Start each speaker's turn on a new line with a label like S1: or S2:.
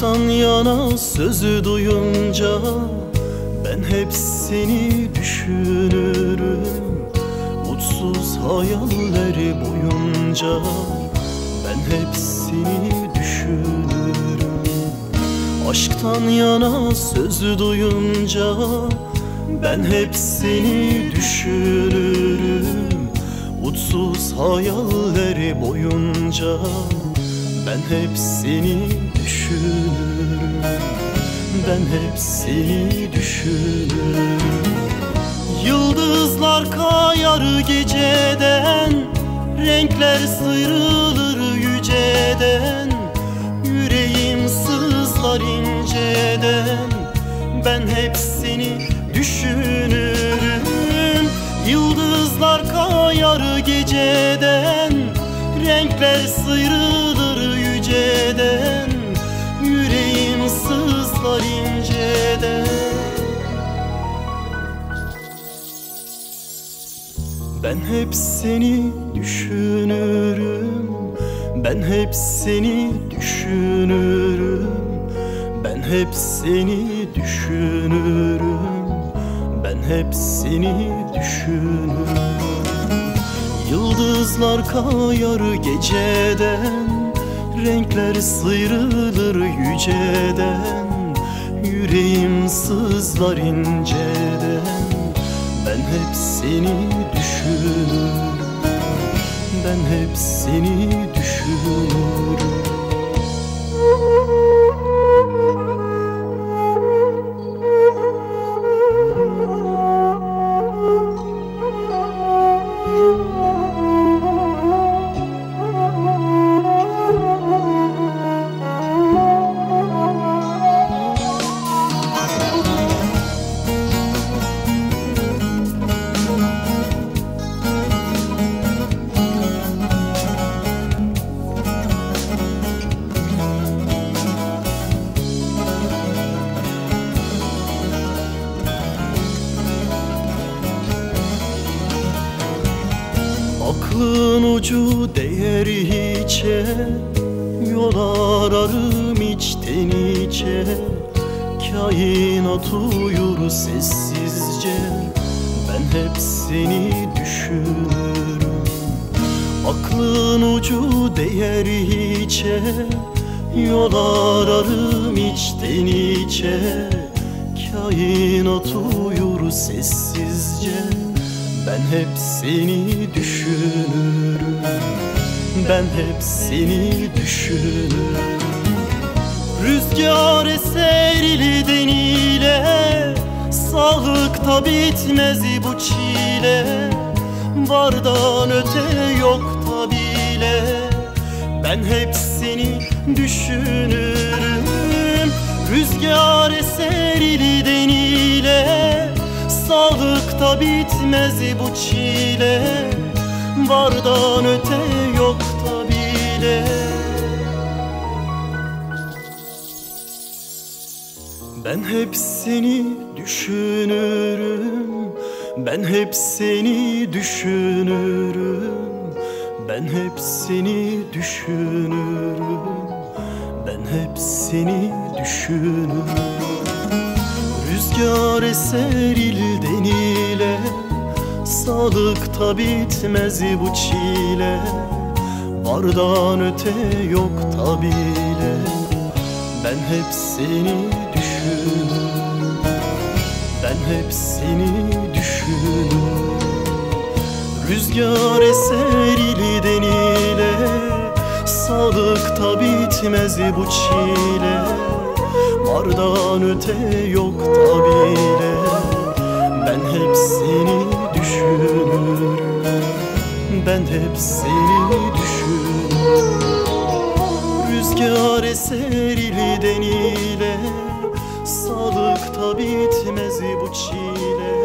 S1: Aşktan yana sözü duyunca ben hep seni düşünürüm. Mutsuz hayalleri boyunca ben hep seni düşünürüm. Aşktan yana sözü duyunca ben hep seni düşünürüm. Mutsuz hayalleri boyunca ben hep seni düşünürüm. Ben hep seni düşünürüm. Yıldızlar kayar geceden, renkler sıyrılır yüceden, yüreğim sızlar inceden. Ben hep seni düşünürüm. Yıldızlar kayar geceden, renkler sıyrılır yüceden, yüreğim sızlar inceden. Ben hep seni düşünürüm. Ben hep seni düşünürüm. Ben hep seni düşünürüm. Ben hep seni düşünürüm. Yıldızlar kayar geceden, renkler sıyrılır yüceden, yüreğim sızlar inceden. Ben hep seni düşünürüm. Ben hep seni düşünürüm. Aklın ucu değer hiçe, yol ararım içten içe. Kainat uyur sessizce, ben hep seni düşünürüm. Aklın ucu değer hiçe, yol ararım içten içe. Kainat uyur sessizce, ben hep seni düşünürüm. Ben hep seni düşünürüm. Rüzgar eser ilden ile, sağlıkta bitmez bu çile. Vardan öte yok bile, ben hep seni düşünürüm. Rüzgar eser ilden ile, sağlıkta bitmez bu çile. Vardan öte yok bile. Ben hep seni düşünürüm. Ben hep seni düşünürüm. Ben hep seni düşünürüm. Ben hep seni düşünürüm. Rüzgar eser ilden ile, sağlıkta bitmez bu çile. Vardan öte yok bile, ben hep seni düşünürüm. Ben hep seni düşünürüm. Rüzgar eser ilden ile, sağlıkta bitmez bu çile. Vardan öte yok bile, ben hep seni düşünürüm. Ben hep seni düşünürüm. Rüzgar eser ilden ile, sağlıkta bitmez bu çile.